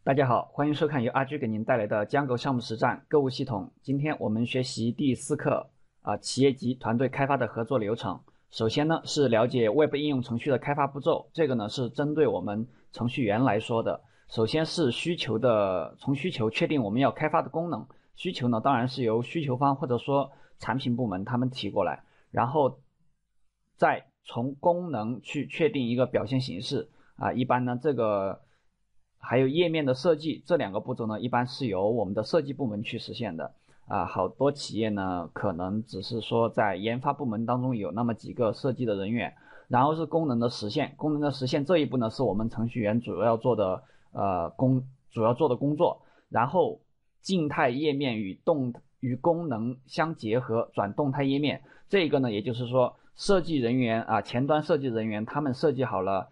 大家好，欢迎收看由阿居给您带来的Django项目实战购物系统。今天我们学习第4课企业级团队开发的合作流程。首先呢是了解 Web 应用程序的开发步骤，这个呢是针对我们程序员来说的。首先是从需求确定我们要开发的功能，需求呢当然是由需求方或者说产品部门他们提过来，然后再从功能去确定一个表现形式一般呢这个还有页面的设计，这2个步骤呢一般是由我们的设计部门去实现的好多企业呢可能只是说在研发部门当中有那么几个设计的人员，然后是功能的实现这一步呢是我们程序员主要做的工作，然后静态页面与功能相结合转动态页面，这个呢也就是说设计人员前端设计人员他们设计好了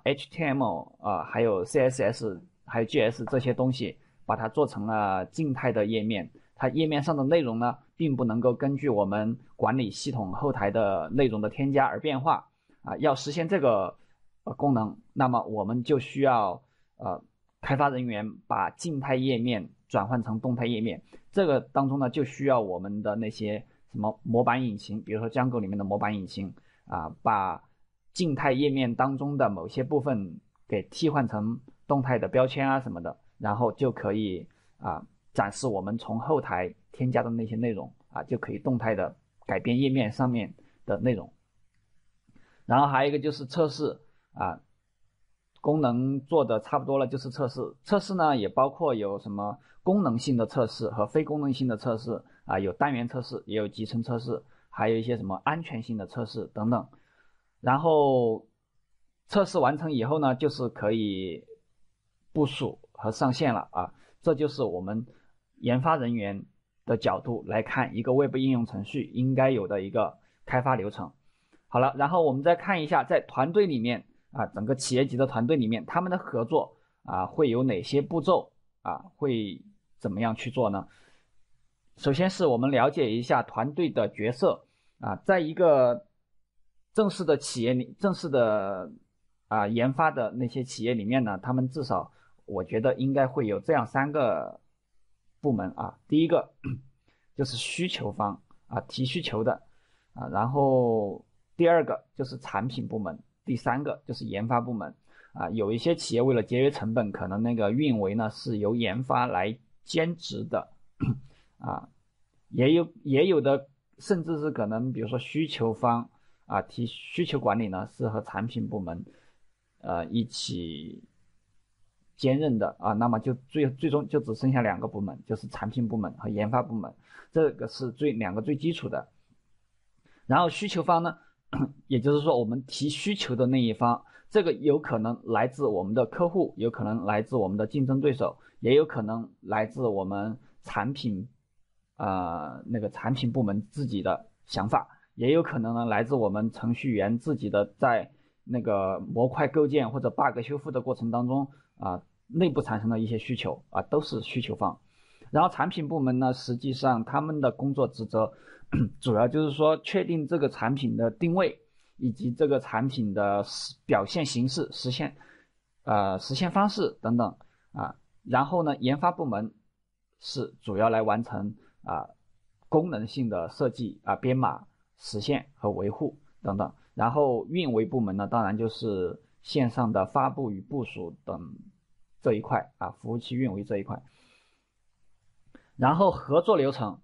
HTML 还有 CSS 还有 GS 这些东西，把它做成了静态的页面，它页面上的内容呢并不能够根据我们管理系统后台的内容的添加而变化要实现这个功能，那么我们就需要开发人员把静态页面转换成动态页面，这个当中呢就需要我们的那些什么模板引擎，比如说 Django 里面的模板引擎把静态页面当中的某些部分给替换成动态的标签什么的，然后就可以展示我们从后台添加的那些内容就可以动态的改变页面上面的内容。然后还有一个就是测试功能做的差不多了就是测试呢也包括有什么功能性的测试和非功能性的测试有单元测试也有集成测试，还有一些什么安全性的测试等等。然后测试完成以后呢就是可以部署和上线了这就是我们研发人员的角度来看一个 Web 应用程序应该有的一个开发流程。好了，然后我们再看一下在团队里面整个企业级的团队里面他们的合作会有哪些步骤会怎么样去做呢？首先是我们了解一下团队的角色在一个正式的企业里，正式的研发的那些企业里面呢，他们至少我觉得应该会有这样3个部门第一个就是需求方提需求的然后第2个就是产品部门，第3个就是研发部门有一些企业为了节约成本，可能那个运维呢是由研发来兼职的也有的甚至是可能比如说需求方提需求管理呢是和产品部门一起兼任的那么就最终就只剩下2个部门，就是产品部门和研发部门，这个是2个最基础的。然后需求方呢也就是说我们提需求的那一方，这个有可能来自我们的客户，有可能来自我们的竞争对手，也有可能来自我们产品那个产品部门自己的想法，也有可能呢来自我们程序员自己的在那个模块构建或者 bug 修复的过程当中内部产生的一些需求都是需求方。然后产品部门呢实际上他们的工作职责主要就是说确定这个产品的定位以及这个产品的表现形式、实现方式等等然后呢研发部门是主要来完成功能性的设计编码、实现和维护等等。然后运维部门呢当然就是线上的发布与部署等这一块服务器运维这一块。然后合作流程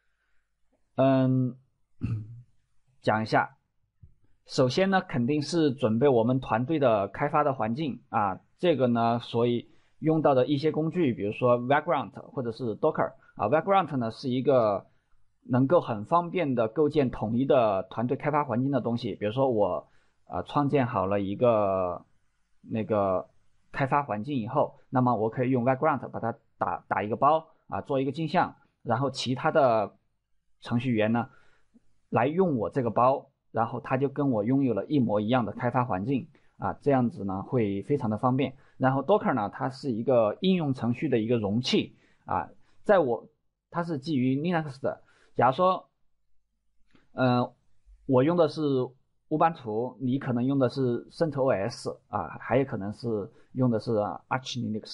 讲一下。首先呢肯定是准备我们团队的开发的环境这个呢所以用到的一些工具，比如说 Vagrant 或者是 Docker Vagrant 呢是一个能够很方便的构建统一的团队开发环境的东西。比如说我创建好了一个那个开发环境以后，那么我可以用 Vagrant 把它打一个包做一个镜像，然后其他的程序员呢来用我这个包，然后他就跟我拥有了一模一样的开发环境这样子呢会非常的方便。然后 Docker 呢它是一个应用程序的一个容器它是基于 Linux 的。假如说我用的是乌班图，你可能用的是 CentOS还有可能是用的是 Arch Linux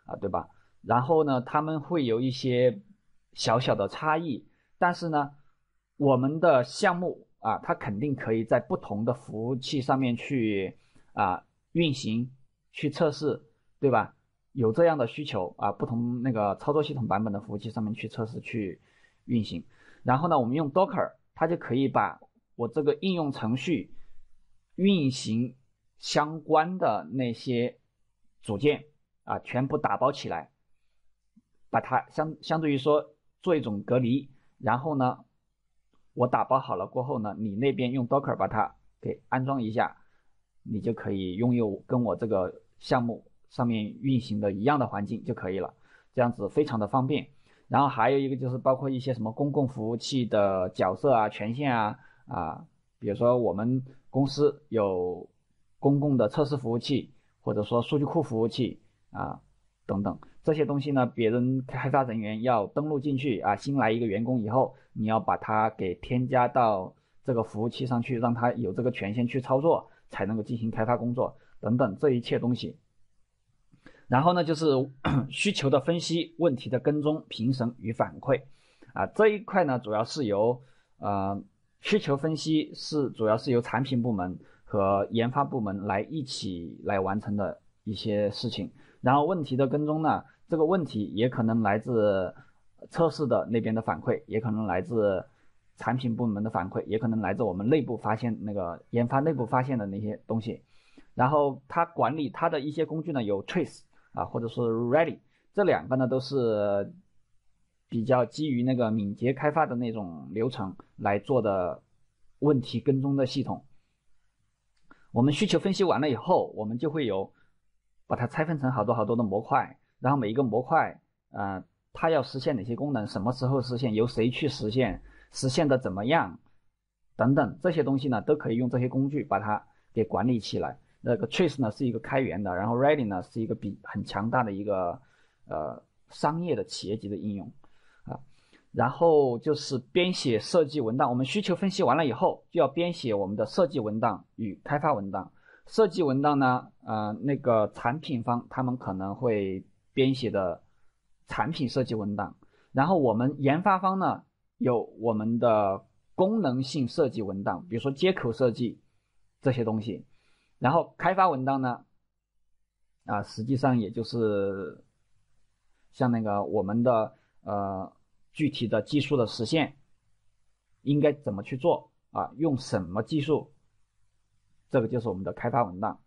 对吧？然后呢，他们会有一些小小的差异，但是呢，我们的项目它肯定可以在不同的服务器上面去运行、去测试，对吧？有这样的需求不同那个操作系统版本的服务器上面去测试、去运行。然后呢，我们用 Docker， 它就可以把我这个应用程序运行相关的那些组件全部打包起来，把它相对于说做一种隔离，然后呢，我打包好了过后呢，你那边用 Docker 把它给安装一下，你就可以拥有跟我这个项目上面运行的一样的环境就可以了，这样子非常的方便。然后还有一个就是包括一些什么公共服务器的角色权限比如说我们公司有公共的测试服务器，或者说数据库服务器等等这些东西呢，别人开发人员要登录进去新来一个员工以后，你要把它给添加到这个服务器上去，让他有这个权限去操作，才能够进行开发工作等等这一切东西。然后呢，就是需求的分析、问题的跟踪、评审与反馈这一块呢，主要是由需求分析主要是由产品部门和研发部门一起来完成的一些事情。然后问题的跟踪呢，这个问题也可能来自测试的那边的反馈，也可能来自产品部门的反馈，也可能来自我们内部发现那个研发内部发现的那些东西。然后它管理它的一些工具呢，有 Trace或者是 Ready， 这两个呢都是比较基于那个敏捷开发的那种流程来做的问题跟踪的系统。我们需求分析完了以后，我们就会把它拆分成好多好多的模块，然后每一个模块它要实现哪些功能，什么时候实现，由谁去实现，实现的怎么样等等，这些东西呢都可以用这些工具把它给管理起来。那个 Trace 呢是一个开源的，然后 Ready 呢是一个很强大的一个商业的企业级的应用然后就是编写设计文档，我们需求分析完了以后，就要编写我们的设计文档与开发文档。设计文档呢，那个产品方他们可能会编写的产品设计文档，然后我们研发方呢有我们的功能性设计文档，比如说接口设计这些东西。然后开发文档呢，实际上也就是像那个我们的具体的技术的实现应该怎么去做用什么技术，这个就是我们的开发文档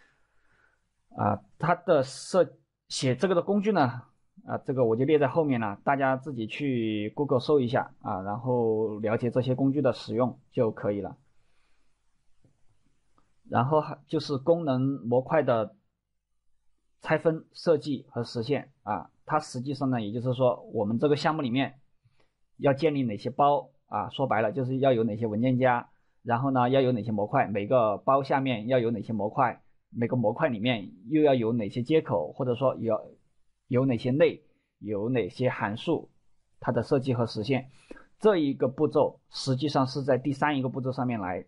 它的写这个的工具呢这个我就列在后面了，大家自己去 Google 搜一下然后了解这些工具的使用就可以了。然后就是功能模块的拆分、设计和实现它实际上呢，也就是说我们这个项目里面要建立哪些包说白了就是要有哪些文件夹，然后呢要有哪些模块，每个包下面要有哪些模块，每个模块里面又要有哪些接口，或者说有哪些类，有哪些函数，它的设计和实现。这一个步骤实际上是在第三一个步骤上面来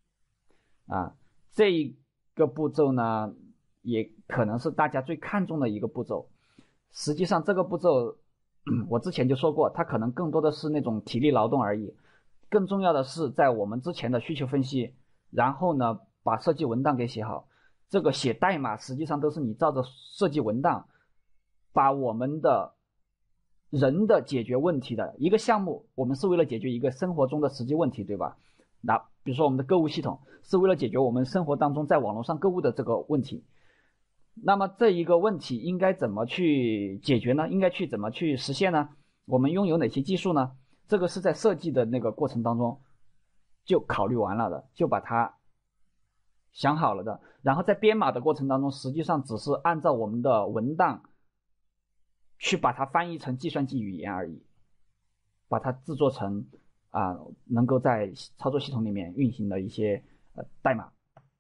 这一个步骤呢也可能是大家最看重的一个步骤。实际上这个步骤我之前就说过，它可能更多的是那种体力劳动而已，更重要的是在我们之前的需求分析，然后呢把设计文档给写好。这个写代码实际上都是你照着设计文档把我们的人的解决问题的一个项目，我们是为了解决一个生活中的实际问题，对吧？那比如说我们的购物系统是为了解决我们生活当中在网络上购物的这个问题，那么这一个问题应该怎么去解决呢？应该怎么去实现呢？我们拥有哪些技术呢？这个是在设计的那个过程当中就考虑完了的，就把它想好了的。然后在编码的过程当中，实际上只是按照我们的文档去把它翻译成计算机语言而已，把它制作成能够在操作系统里面运行的一些代码。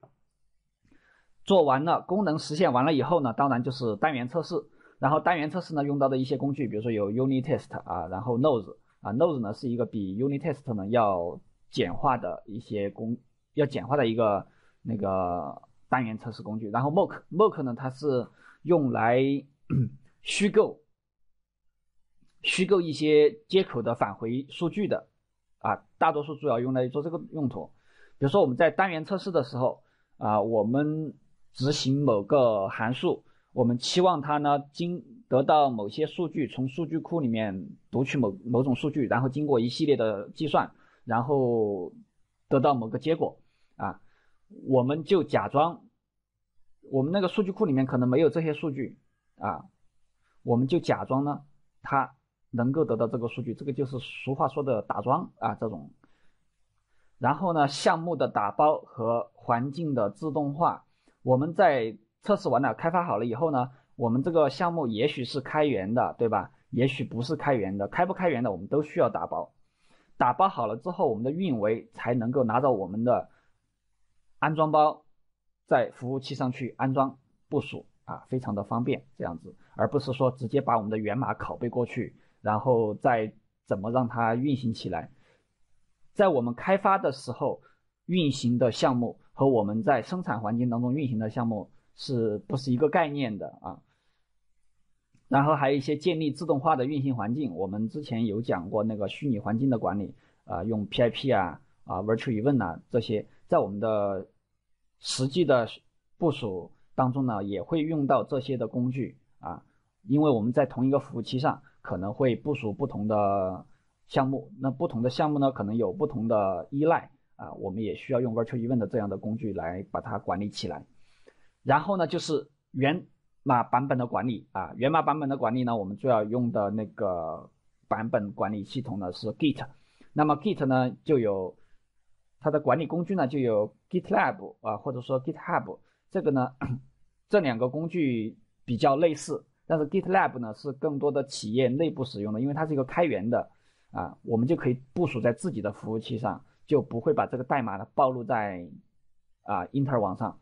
做完了功能实现完了以后呢，当然就是单元测试。然后单元测试呢用到的一些工具，比如说有 Unit Test 然后 Nose 呢是一个比 Unit Test 呢要简化的一个那个单元测试工具。然后 Mock 呢它是用来虚构一些接口的返回数据的大多数主要用来做这个用途。比如说我们在单元测试的时候我们执行某个函数，我们期望它呢得到某些数据，从数据库里面读取某种数据，然后经过一系列的计算，然后得到某个结果我们就假装我们那个数据库里面可能没有这些数据我们就假装呢它能够得到这个数据，这个就是俗话说的打桩这种。然后呢，项目的打包和环境的自动化，我们在测试完了开发好了以后呢，我们这个项目也许是开源的，对吧？也许不是开源的，开不开源的我们都需要打包。打包好了之后，我们的运维才能够拿到我们的安装包，在服务器上去安装部署非常的方便这样子，而不是说直接把我们的源码拷贝过去，然后再怎么让它运行起来。在我们开发的时候运行的项目和我们在生产环境当中运行的项目是不是一个概念的然后还有一些建立自动化的运行环境，我们之前有讲过那个虚拟环境的管理用 PIP Virtual Event 这些，在我们的实际的部署当中呢也会用到这些的工具因为我们在同一个服务器上可能会部署不同的项目，那不同的项目呢可能有不同的依赖我们也需要用 Virtual Event 这样的工具来把它管理起来。然后呢就是源码版本的管理源码版本的管理呢，我们主要用的那个版本管理系统呢是 Git。 那么 Git 呢就有它的管理工具呢就有 GitLab 或者说 GitHub， 这个呢这两个工具比较类似，但是 GitLab 呢是更多的企业内部使用的，因为它是一个开源的我们就可以部署在自己的服务器上，就不会把这个代码呢暴露在英特尔网上。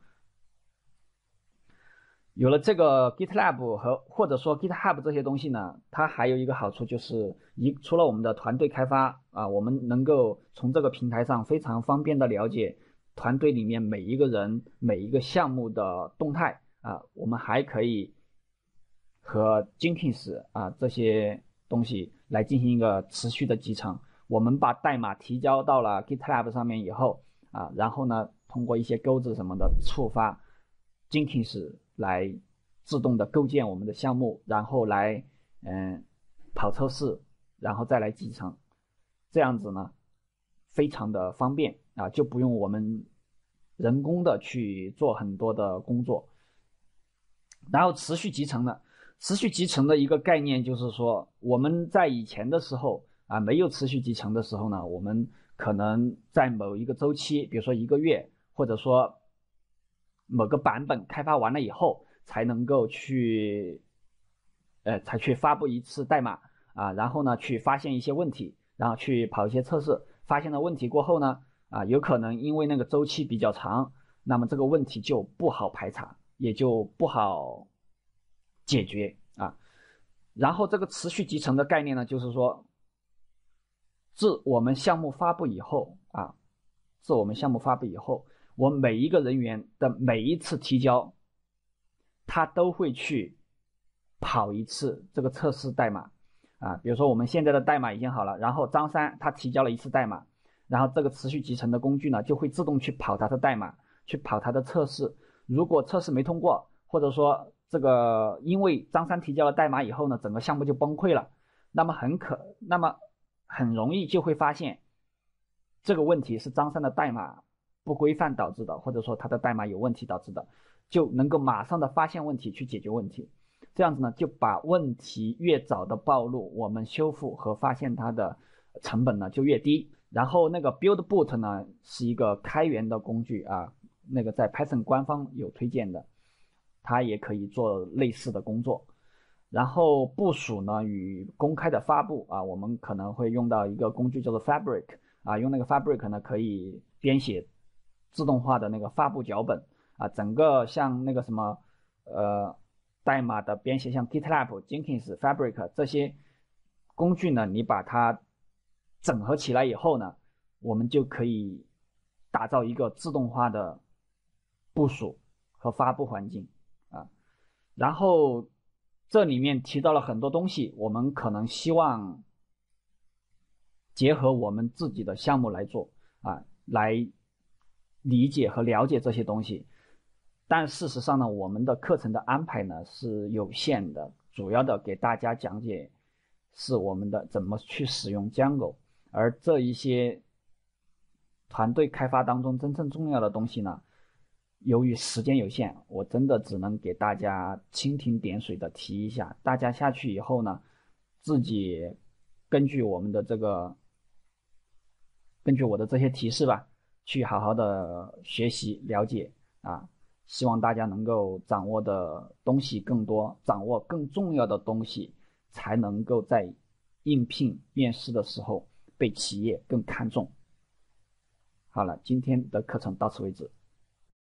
有了这个 GitLab 或者说 GitHub 这些东西呢，它还有一个好处就是除了我们的团队开发我们能够从这个平台上非常方便的了解团队里面每一个人每一个项目的动态我们还可以和 Jenkins 这些东西来进行一个持续的集成。我们把代码提交到了 GitLab 上面以后然后呢通过一些钩子什么的触发 Jenkins 来自动的构建我们的项目，然后来跑测试，然后再来集成，这样子呢非常的方便就不用我们人工的去做很多的工作。然后持续集成的一个概念就是说，我们在以前的时候没有持续集成的时候呢，我们可能在某一个周期，比如说1个月，或者说某个版本开发完了以后才能够去才去发布一次代码然后呢去发现一些问题，然后去跑一些测试，发现了问题过后呢有可能因为那个周期比较长，那么这个问题就不好排查，也就不好解决然后这个持续集成的概念呢，就是说自我们项目发布以后我每一个人员的每一次提交，他都会去跑一次这个测试代码比如说我们现在的代码已经好了，然后张三他提交了一次代码，然后这个持续集成的工具呢就会自动去跑他的代码，去跑他的测试。如果测试没通过，或者说这个因为张三提交了代码以后呢整个项目就崩溃了，那么很容易就会发现这个问题是张三的代码不规范导致的，或者说他的代码有问题导致的，就能够马上的发现问题去解决问题。这样子呢就把问题越早的暴露，我们修复和发现它的成本呢就越低。然后那个 BuildBoot 呢是一个开源的工具那个在 Python 官方有推荐的，它也可以做类似的工作。然后部署呢与公开的发布我们可能会用到一个工具叫做 Fabric用那个 Fabric 呢可以编写自动化的那个发布脚本整个像那个什么代码的编写，像 GitLab、Jenkins、Fabric 这些工具呢，你把它整合起来以后呢，我们就可以打造一个自动化的部署和发布环境然后这里面提到了很多东西，我们可能希望结合我们自己的项目来做来理解和了解这些东西。但事实上呢，我们的课程的安排呢是有限的，主要的给大家讲解是我们的怎么去使用 Django， 而这一些团队开发当中真正重要的东西呢，由于时间有限，我真的只能给大家蜻蜓点水的提一下。大家下去以后呢，自己根据我的这些提示吧，去好好的学习了解希望大家能够掌握的东西更多，掌握更重要的东西，才能够在应聘面试的时候被企业更看重。好了，今天的课程到此为止。